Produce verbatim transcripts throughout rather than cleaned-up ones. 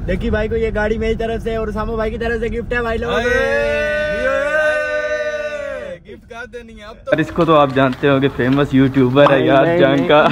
देखिए भाई को ये गाड़ी मेरी तरफ से और सामू भाई की तरफ से गिफ्ट है भाई लोगों को। गिफ्ट कर देनी है अब तो। इसको तो आप जानते हो कि फेमस यूट्यूबर है यार जंग का।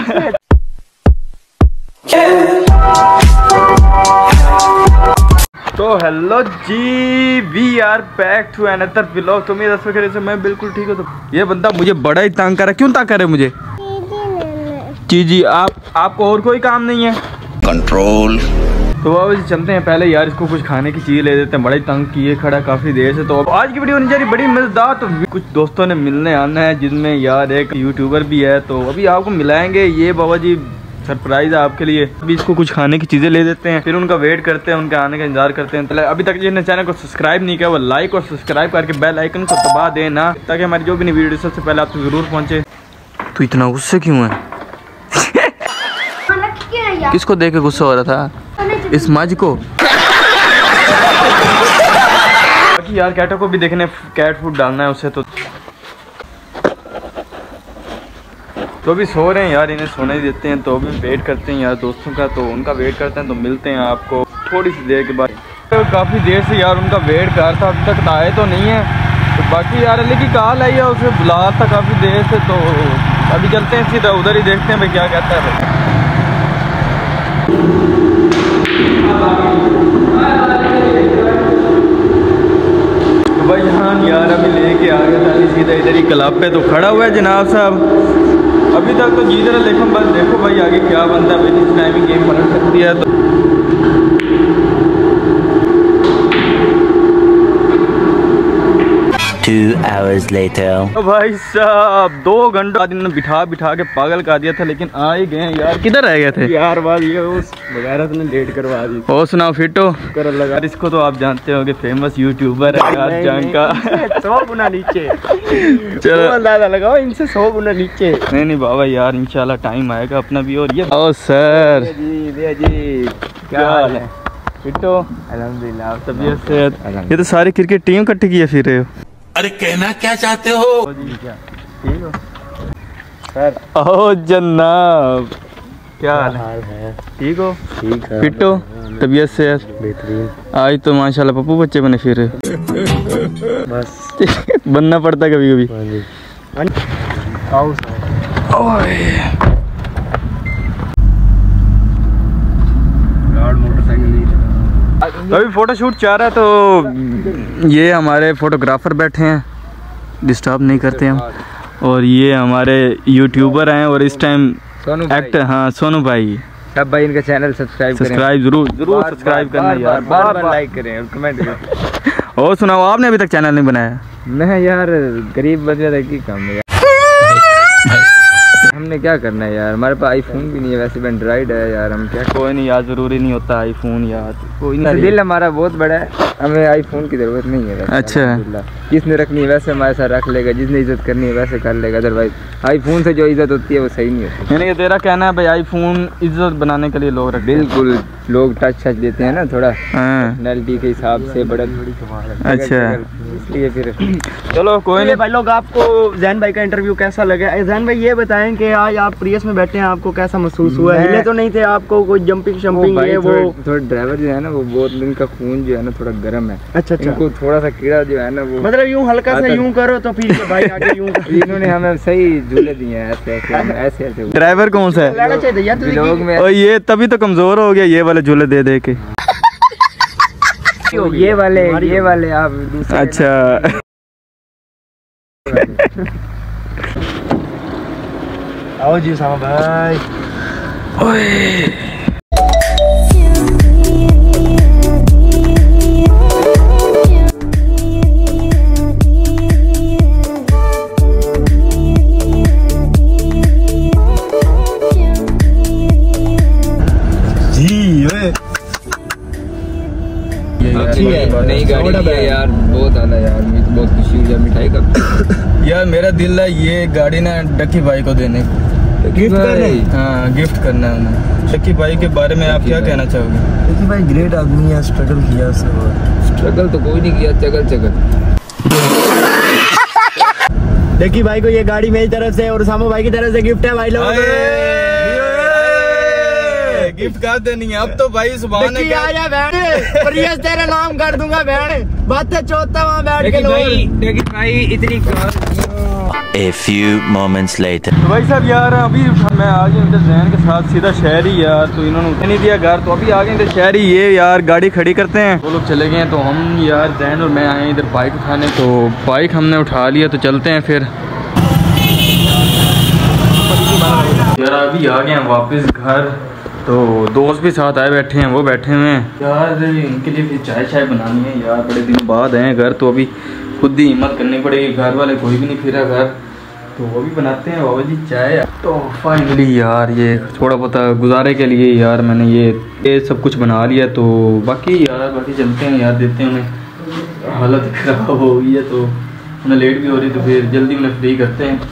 तो हेलो जी, we are back to another vlog. तो मेरे दस से मैं बिल्कुल ठीक हूँ। तो ये बंदा मुझे बड़ा ही तंग कर रहा है। क्यों तंग कर रहे मुझे? जी जी आप आपको और कोई काम नहीं है? कंट्रोल। तो बाबा जी चलते हैं, पहले यार इसको कुछ खाने की चीज़ ले देते हैं। बड़ा ही तंग किए खड़ा काफ़ी देर से। तो अब आज की वीडियो होनी चाहिए बड़ी मज़ेदार। तो कुछ दोस्तों ने मिलने आना है जिनमें यार एक यूट्यूबर भी है। तो अभी आपको मिलाएंगे। ये बाबा जी सरप्राइज है आपके लिए। अभी इसको कुछ खाने की चीज़ें ले देते हैं, फिर उनका वेट करते हैं, उनके आने का इंतजार करते हैं। तो अभी तक जिसने चैनल को सब्सक्राइब नहीं किया वो लाइक और सब्सक्राइब करके बेल आइकन को दबा देना, ताकि हमारी जो भी नई वीडियो सबसे पहले आप तक जरूर पहुँचे। तो इतना गुस्से क्यों है? किसको देख के गुस्सा हो रहा था? इस मज को। बाकी यार कैटो को भी देखने कैट फूड डालना है उसे। तो तो अभी सो रहे हैं यार, इन्हें सोने ही देते हैं। तो अभी वेट करते हैं यार दोस्तों का। तो उनका वेट करते हैं। तो मिलते हैं आपको थोड़ी सी देर के बाद। तो काफ़ी देर से यार उनका वेट कर रहा था, अभी तक आए तो नहीं है। तो बाकी यार अली की कॉल आई है, उसे बुला था काफ़ी देर से। तो अभी चलते हैं सीधा उधर ही, देखते हैं भाई क्या कहता है। तो भाई हाँ यार अभी लेके आ गया था सीधा इधर ही क्लब पे। तो खड़ा हुआ है जनाब साहब। अभी तक तो जीत रहा, लेकिन बस देखो भाई आगे क्या बनता है। भाई इस टाइम ही गेम पलट सकती है। तो Two hours later. तो भाई साहब दो घंटे बाद इन्होंने बिठा बिठा के पागल कर दिया था, लेकिन आ ही गए यार। किधर रह गए थे यार? बात ये उस वगैरह तुमने डेट करवा दी। और सुनाओ फिटो कर लगा। इसको तो आप जानते हो कि फेमस यूट्यूबर है यार जंग का। सौ गुना नीचे। चलो अंदाजा लगाओ, इनसे सौ गुना नीचे। नहीं नहीं बाबा यार इंशाल्लाह टाइम आएगा अपना भी। और ये ओ सर जी जी क्या हाल है? फिटो अल्हम्दुलिल्लाह, तबीयत सेहत। ये तो सारी क्रिकेट टीम इकट्ठी की है फिर रहे हो। अरे कहना क्या चाहते हो? ठीक हो सर? ओ जनाब क्या हाल है? ठीक हो? ठीक है। फिट हो? तबीयत सेहत बेहतरीन। आज तो माशाल्लाह पप्पू बच्चे बने फिर बस बनना पड़ता कभी कभी। अभी फोटो शूट चाह रहा है। तो ये हमारे फोटोग्राफर बैठे हैं, डिस्टर्ब नहीं करते हम। और ये हमारे यूट्यूबर हैं और इस टाइम एक्टर। हाँ सोनू भाई। सब भाई इनका चैनल सब्सक्राइब करें। सब्सक्राइब जरूर जरूर सब्सक्राइब करना यार, बार बार लाइक करें और कमेंट करें। और सुनाओ, आपने अभी तक चैनल नहीं बनाया? मैं यार गरीब बंदे तक की कम है यार। हमने क्या करना है यार, हमारे पास आईफोन भी नहीं है, वैसे भी एंड्रॉइड है यार। हम क्या, कोई नहीं यार, जरूरी नहीं होता आईफोन यार। कोई नहीं, दिल हमारा बहुत बड़ा है, हमें आईफोन की जरूरत नहीं है। अच्छा जिसने रखनी है वैसे हमारे साथ रख लेगा, जिसने इज्जत करनी है वैसे कर लेगा। अदरवाइज आईफोन से जो इज्जत होती है वो सही नहीं होती। यानी कि तेरा कहना है भाई आईफोन इज्जत बनाने के लिए लोग रखते हैं। बिल्कुल, लोग टच टच देते हैं ना थोड़ा हाँ। पर्सनैलिटी के हिसाब से बड़ा। अच्छा इसलिए फिर चलो कोई नहीं भाई लोग। आपको जैन भाई का इंटरव्यू कैसा लगा? जैन भाई ये बताएं कि आज आप प्रियस में बैठे हैं, आपको कैसा महसूस हुआ? हिले तो नहीं थे आपको? कोई जंपिंग शंपिंग है? वो थोड़ा ड्राइवर जो है ना, वो बहुत इनका खून जो है ना थोड़ा गर्म है। अच्छा अच्छा, इनको थोड़ा सा कीड़ा जो है ना वो, मतलब यूं हल्का सा यूं करो तो फिर भाई आगे यूं। इन्होंने हमें सही झूले दिए हैं ऐसे ऐसे ऐसे ऐसे। ड्राइवर कौन सा है? लोग में और ये तभी तो कमजोर हो गया, ये वाले झूले दे दे के। ये वाले ये वाले आप दूसरे। अच्छा आओ जी सामा भाई। ओए नई गाड़ी है यार, बहुत आला यार। मुझे तो बहुत खुशी हुई मिठाई का। यार मेरा दिल है ये गाड़ी ना डक्की भाई को देने को। गिफ्ट करने? हाँ गिफ्ट करना है उन्हें। डक्की भाई के बारे में आप क्या कहना चाहोगे? डक्की भाई ग्रेट आदमी है, स्ट्रगल किया उसने। स्ट्रगल तो कोई नहीं किया, चगल चगल। डक्की भाई को ये गाड़ी मेरी तरफ से और सामू भाई की तरफ से गिफ्ट है भाई लोगों को। गिफ्ट कर देनी है अब तो भाई सुबह ने आ जा बहन प्रियस तेरा नाम कर दूंगा बहन बातें चौथा वहाँ बैठ के लेकिन भाई इतनी A few moments later. तो भाई साहब यार अभी मैं आ गया इधर जैन के साथ सीधा शहर ही यार, तो इन्होंने उठा नहीं दिया घर, तो अभी आ गए इधर शहर ही। ये यार गाड़ी खड़ी करते हैं, वो लोग चले गए हैं, तो हम यार जैन और मैं आए इधर बाइक उठाने। तो बाइक हमने उठा लिया, तो चलते हैं फिर यार। अभी आ गए हैं वापस घर, तो दोस्त भी साथ आए बैठे हैं, वो बैठे हुए हैं यार, इनके लिए फिर चाय चाय बनानी है यार, बड़े दिनों बाद आए हैं घर, तो अभी खुद ही हिम्मत करनी पड़ेगी, घर वाले कोई भी नहीं फिरा घर, तो वो भी बनाते हैं बाबा जी चाय। तो फाइनली यार ये थोड़ा बहुत गुजारे के लिए यार मैंने ये ये सब कुछ बना लिया, तो बाकी यार बाकी चलते हैं यार, देते हैं उन्हें, हालत ख़राब हो गई है तो उन्हें लेट भी हो रही, तो फिर जल्दी उन्हें फ्री करते हैं।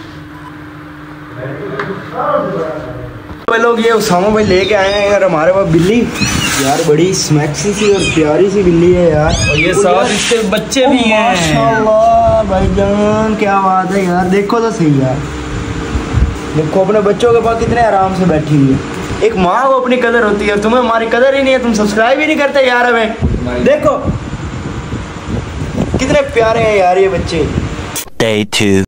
तो लोग ये उसामा भाई लेके आए हैं यार हमारे पास बिल्ली यार, बड़ी स्मैक्सी सी और प्यारी सी बिल्ली है यार, और ये साथ इसके बच्चे भी हैं। माशाल्लाह भाईजान क्या बात है यार, देखो तो सही यार, देखो अपने बच्चों के पास कितने आराम से बैठी हुई है। एक माँ को अपनी कदर होती है, तुम्हें हमारी कदर ही नहीं है, तुम सब्सक्राइब ही नहीं करते यार हमें। देखो कितने प्यारे हैं यार ये बच्चे। Day two.